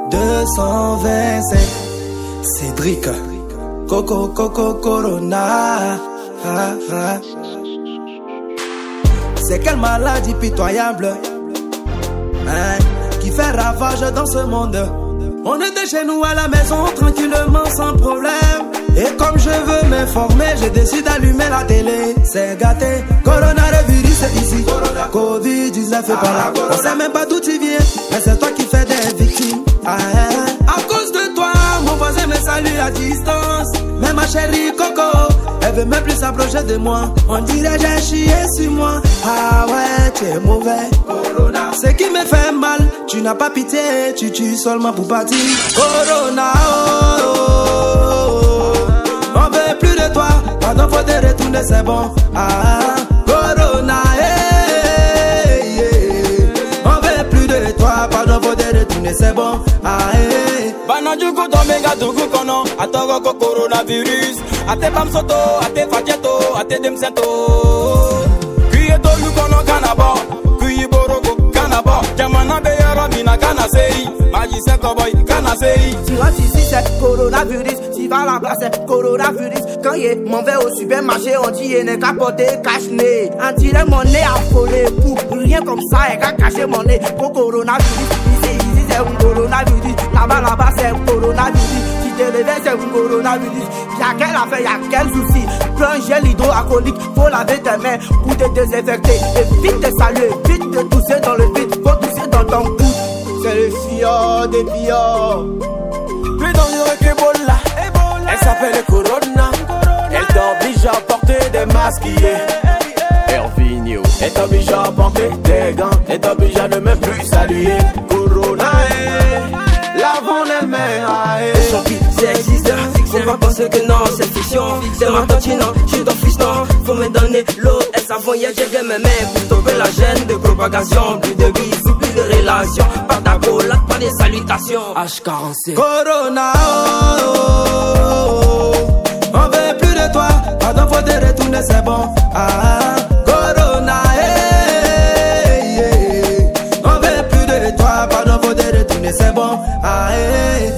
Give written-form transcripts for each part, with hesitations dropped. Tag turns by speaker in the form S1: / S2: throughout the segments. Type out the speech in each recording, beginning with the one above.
S1: 225 Cédric Coco Coco Corona. C'est quelle maladie pitoyable qui fait ravage dans ce monde. On était chez nous à la maison tranquillement sans problème. Et comme je veux m'informer, j'ai décidé d'allumer la télé. C'est gâté, coronavirus c'est ici. Covid-19 est pas là. On sait même pas d'où tu viens, mais c'est toi qui fais des victimes. À cause de toi, mon voisin me salue à distance. Mais ma chérie Coco, elle veut même plus s'approcher de moi. On dirait j'ai chié sur moi. Ah ouais, tu es mauvais. Corona. Ce qui me fait mal, tu n'as pas pitié. Tu tues seulement pour partir. Corona, oh, oh, oh. On veut plus de toi. Pardon, faut te retourner, c'est bon. Ah, Corona, hey, yeah. On veut plus de toi. Pardon, faut te retourner, c'est bon. Ah, hey.
S2: Banajuku Domenga Dugu Kono, Atogoko coronavirus, Ate Bamsoto, Ate Fajeto, Ate Demseto. Kuyeto Lukono Kanabo, Kuyiborogo Kanabo, Jamana Beyara Mina Kanasei, Magicien Cowboy Kanasei.
S3: Tu rentres ici c'est coronavirus, tu vas là-bas c'est coronavirus. Quand il m'en vais au supermarché, on dit il n'est qu'à porter cache-nez. On dirait mon nez affolé, pour rien comme ça, il a caché mon nez pour coronavirus. Ici c'est un coronavirus, là-bas c'est un coronavirus. Si tu te réveilles c'est un coronavirus. Y'a quelle affaire, y'a quel souci. Prends un gel hydroalcoolique, faut laver tes mains pour te désinfecter. Évite de saluer, vite de tousser dans le vide, faut tousser dans ton cou. C'est le fior des fiors.
S2: Plus dangereux qu'Ebola, elle s'appelle Corona. Elle t'oblige à porter des masques. Hervinio, elle t'oblige à porter des gants. Elle t'oblige à ne même plus saluer. Corona, lavons les mains.
S3: C'est existe, faut pas penser que non, c'est fiction. C'est ma tante, non, je suis ton fils, non. Faut me donner l'eau et savon, hier j'ai bien mes mains pour stopper la gêne de propagation. Plus de risques, plus de relations. Pas d'accolade, pas de salutations.
S2: H40C
S1: Corona, oh, oh, oh. On veut plus de toi. Pardon, faut te retourner, c'est bon. Ah, Corona, hey, yeah. On veut plus de toi. Pardon, faut te retourner, c'est bon. Ah, hey.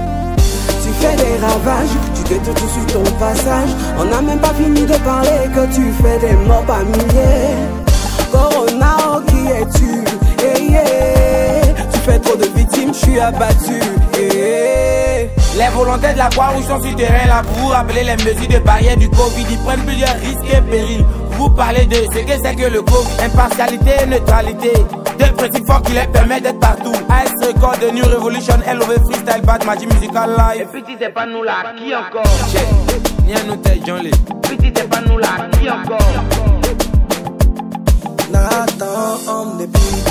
S3: Tu fais des ravages, tu te tout sur ton passage. On n'a même pas fini de parler que tu fais des morts par milliers. Corona, oh, qui es-tu? Hey, yeah. Tu fais trop de victimes, je suis abattu. Hey.
S2: Les volontaires de la Croix-Rouge sont sur terrain là pour vous rappeler les mesures de barrière du Covid. Ils prennent plusieurs risques et périls. Vous parlez de ce que c'est que le Covid. Impartialité et neutralité. Deux principes forts qui les permettent d'être partout. Ice Record de New Revolution, LOV Freestyle Bad Magic Musical Live.
S3: Et petit c'est pas nous là, qui encore?
S2: Ni à nous t'es John Lee.
S3: Petit c'est pas nous là, qui encore?
S1: Nathan on the beat.